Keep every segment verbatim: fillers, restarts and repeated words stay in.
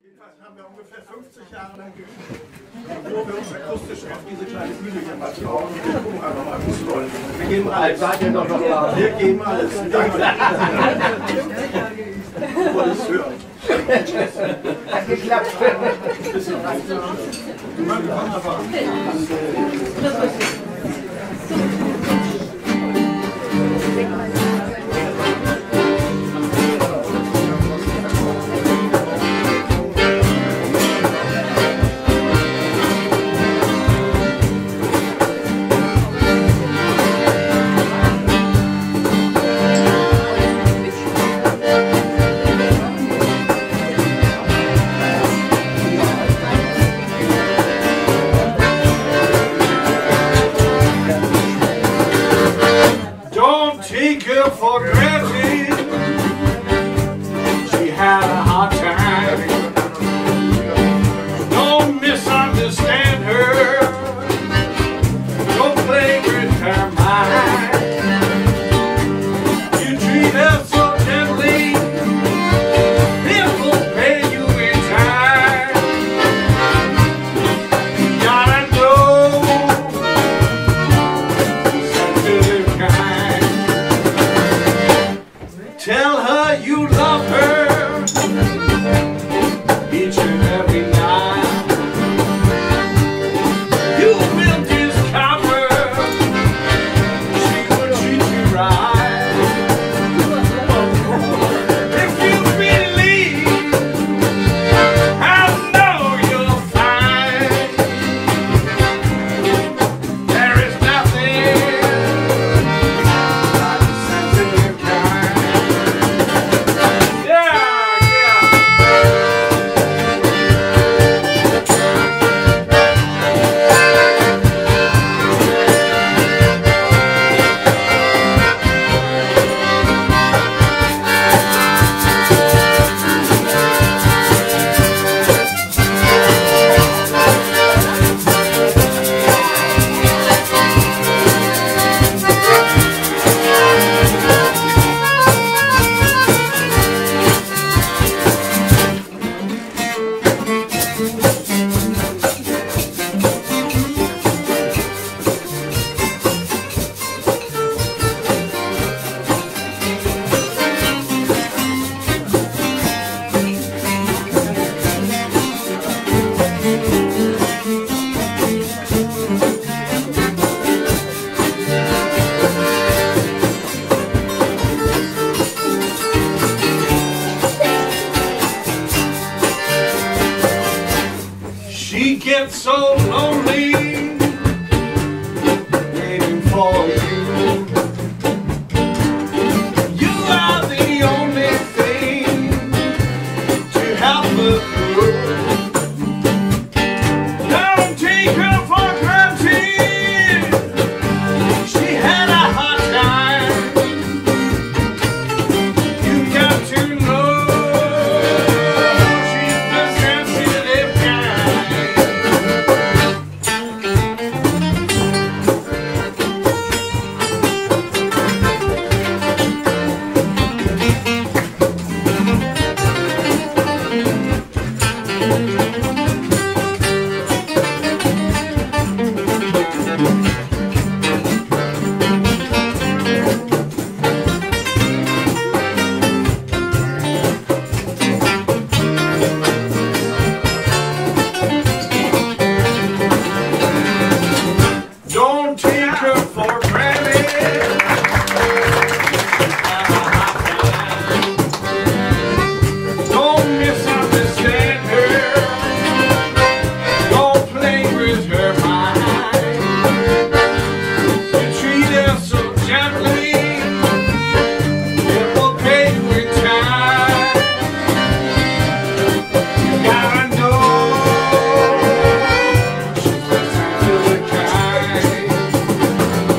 Jedenfalls haben wir ungefähr fünfzig Jahre lang geübt, bevor wir uns akustisch auf diese kleine Bühne hier mal trauen. Und wir gucken einfach mal, wie es läuft. Wir geben alles. Seid ihr noch da? Wir geben alles. Danke. Ich wollte es hören. Hat geklappt. Bisschen weiter. Wunderbar. For granted, she had a hard time. Don't misunderstand her. Don't play with her mind. You treat her so gently, it will pay you in time. You gotta know sensitive kind. Tell her you love her each and every night. You will discover she will treat you right. If you believe, I know you'll find there is nothing like a sensitive kind. She gets so lonely waiting for you. You are the only thing to help her through. Don't take her for granted. She had a hard time. You got to know.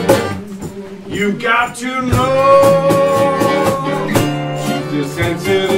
You got to know she's the sensitive